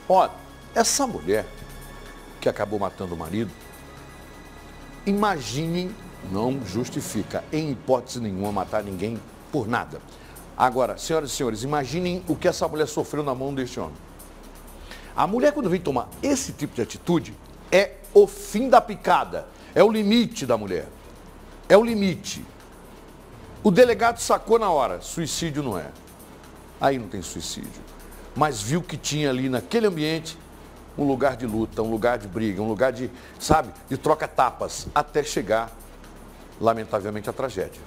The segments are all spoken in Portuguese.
Olha, essa mulher que acabou matando o marido, imaginem, não justifica, em hipótese nenhuma, matar ninguém por nada. Agora, senhoras e senhores, imaginem o que essa mulher sofreu na mão deste homem. A mulher, quando vem tomar esse tipo de atitude, é o fim da picada, é o limite da mulher, é o limite. O delegado sacou na hora, suicídio não é. Aí não tem suicídio. Mas viu que tinha ali naquele ambiente um lugar de luta, um lugar de briga, um lugar de, sabe, de troca-tapas, até chegar, lamentavelmente, à tragédia.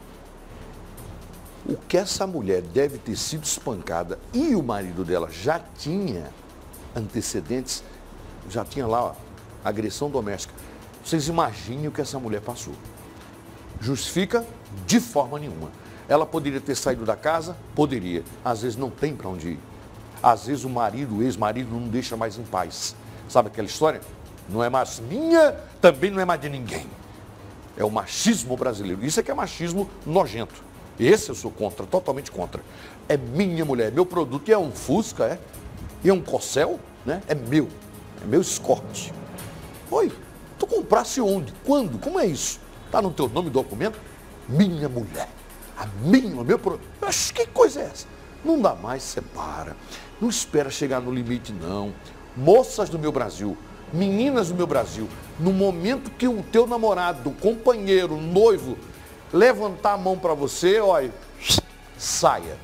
O que essa mulher deve ter sido espancada, e o marido dela já tinha antecedentes, já tinha lá, ó, agressão doméstica. Vocês imaginem o que essa mulher passou. Justifica de forma nenhuma. Ela poderia ter saído da casa? Poderia. Às vezes não tem para onde ir. Às vezes o marido, o ex-marido, não deixa mais em paz. Sabe aquela história? Não é mais minha, também não é mais de ninguém. É o machismo brasileiro. Isso é que é machismo nojento. Esse eu sou contra, totalmente contra. É minha mulher, é meu produto. E é um Fusca, é? E é um Corcel, né? É meu Escort. Oi, tu comprasse onde? Quando? Como é isso? Está no teu nome do documento? Minha mulher. Meu produto. Mas que coisa é essa? Não dá mais, separa. Não espera chegar no limite, não. Moças do meu Brasil, meninas do meu Brasil, no momento que o teu namorado, companheiro, noivo, levantar a mão para você, olha, saia.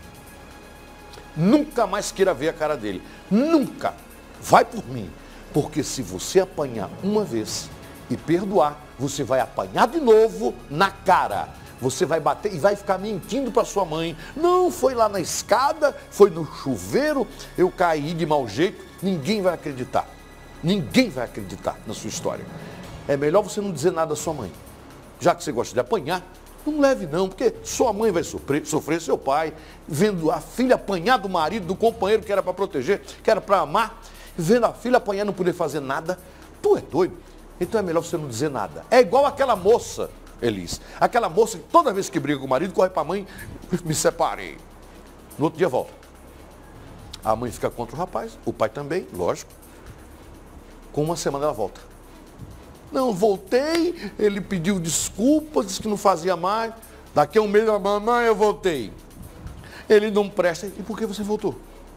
Nunca mais queira ver a cara dele. Nunca. Vai por mim. Porque se você apanhar uma vez e perdoar, você vai apanhar de novo na cara. Você vai bater e vai ficar mentindo para sua mãe. Não, foi lá na escada, foi no chuveiro, eu caí de mau jeito. Ninguém vai acreditar. Ninguém vai acreditar na sua história. É melhor você não dizer nada à sua mãe. Já que você gosta de apanhar, não leve não, porque sua mãe vai sofrer, seu pai, vendo a filha apanhar do marido, do companheiro que era para proteger, que era para amar, vendo a filha apanhar e não poder fazer nada. Tu é doido? Então é melhor você não dizer nada. É igual aquela moça, Elis. Aquela moça que toda vez que briga com o marido, corre para a mãe, me separei. No outro dia volta. A mãe fica contra o rapaz, o pai também, lógico. Com uma semana ela volta. Não, voltei, ele pediu desculpas, disse que não fazia mais. Daqui a um mês, mamãe, eu voltei. Ele não presta. E por que você voltou?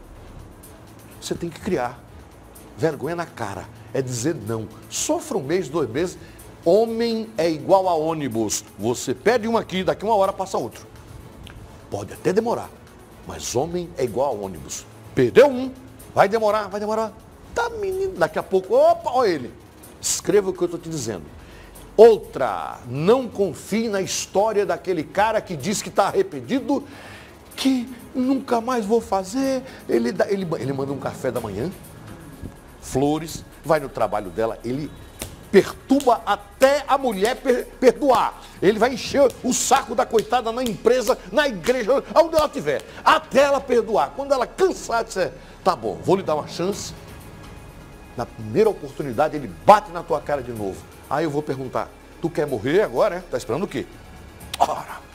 Você tem que criar vergonha na cara. É dizer não. Sofra um mês, 2 meses. Homem é igual a ônibus. Você pede um aqui, daqui 1 hora passa outro. Pode até demorar, mas homem é igual a ônibus. Perdeu um, vai demorar. Tá, menino, daqui a pouco, opa, olha ele. Escreva o que eu estou te dizendo. Outra, não confie na história daquele cara que diz que está arrependido, que nunca mais vou fazer. Ele manda um café da manhã, flores, vai no trabalho dela, ele perturba até a mulher perdoar. Ele vai encher o saco da coitada na empresa, na igreja, onde ela estiver, até ela perdoar. Quando ela cansar, disser, tá bom, vou lhe dar uma chance. Na primeira oportunidade, ele bate na tua cara de novo. Aí eu vou perguntar, tu quer morrer agora, é? Tá esperando o quê? Ora,